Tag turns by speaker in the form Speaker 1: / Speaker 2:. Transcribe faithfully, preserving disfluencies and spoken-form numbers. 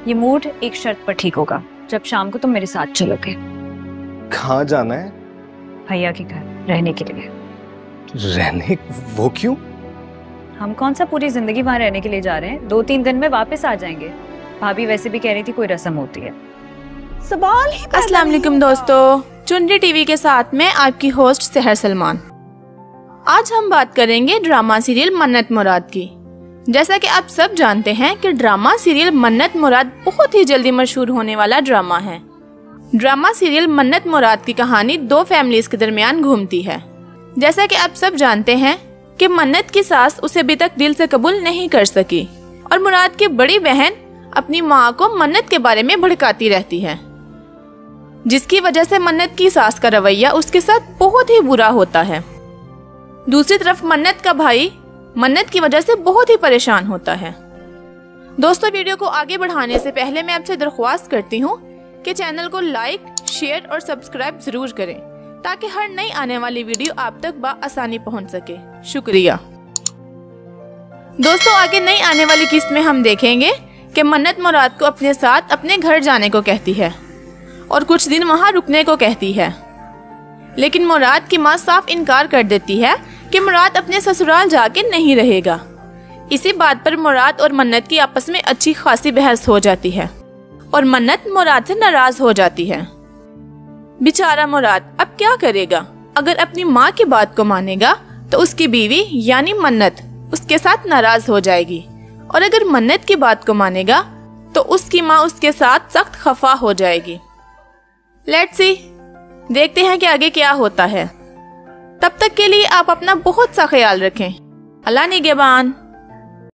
Speaker 1: ये मूड एक शर्त पर ठीक होगा, जब शाम को तुम मेरे साथ चलोगे।
Speaker 2: कहाँ जाना है?
Speaker 1: भैया के घर रहने के लिए।
Speaker 2: रहने? वो क्यों?
Speaker 1: हम कौन सा पूरी जिंदगी वहाँ रहने के लिए जा रहे हैं, दो तीन दिन में वापस आ जाएंगे। भाभी वैसे भी कह रही थी कोई रस्म होती है।
Speaker 3: सवाल ही
Speaker 4: अस्सलाम वालेकुम दोस्तों, चुनरी टीवी के साथ में आपकी होस्ट सहर सलमान। आज हम बात करेंगे ड्रामा सीरियल मन्नत मुराद की। जैसा कि आप सब जानते हैं कि ड्रामा सीरियल मन्नत मुराद बहुत ही जल्दी मशहूर होने वाला ड्रामा है। ड्रामा सीरियल मन्नत मुराद की कहानी दो फैमिलीज के दरमियान घूमती है। जैसा कि आप सब जानते हैं कि मन्नत की सास उसे अभी तक दिल से कबूल नहीं कर सकी और मुराद की बड़ी बहन अपनी माँ को मन्नत के बारे में भड़काती रहती है, जिसकी वजह से मन्नत की सास का रवैया उसके साथ बहुत ही बुरा होता है। दूसरी तरफ मन्नत का भाई मन्नत की वजह से बहुत ही परेशान होता है। दोस्तों, वीडियो को आगे बढ़ाने से पहले मैं आपसे दरख्वास्त करती हूँ कि चैनल को लाइक, शेयर और सब्सक्राइब जरूर करें ताकि हर नई आने वाली वीडियो आप तक बआसानी पहुँच सके। शुक्रिया। दोस्तों, आगे नई आने वाली किस्त में हम देखेंगे कि मन्नत मुराद को अपने साथ अपने घर जाने को कहती है और कुछ दिन वहाँ रुकने को कहती है, लेकिन मुराद की माँ साफ इनकार कर देती है कि मुराद अपने ससुराल जाके नहीं रहेगा। इसी बात पर मुराद और मन्नत की आपस में अच्छी खासी बहस हो जाती है और मन्नत मुराद से नाराज हो जाती है। बेचारा मुराद अब क्या करेगा? अगर अपनी माँ की बात को मानेगा तो उसकी बीवी यानी मन्नत उसके साथ नाराज हो जाएगी और अगर मन्नत की बात को मानेगा तो उसकी माँ उसके साथ सख्त खफा हो जाएगी। लेट्स सी, देखते हैं कि आगे क्या होता है। तब तक के लिए आप अपना बहुत सा ख्याल रखें। अल्लाह निगहबान।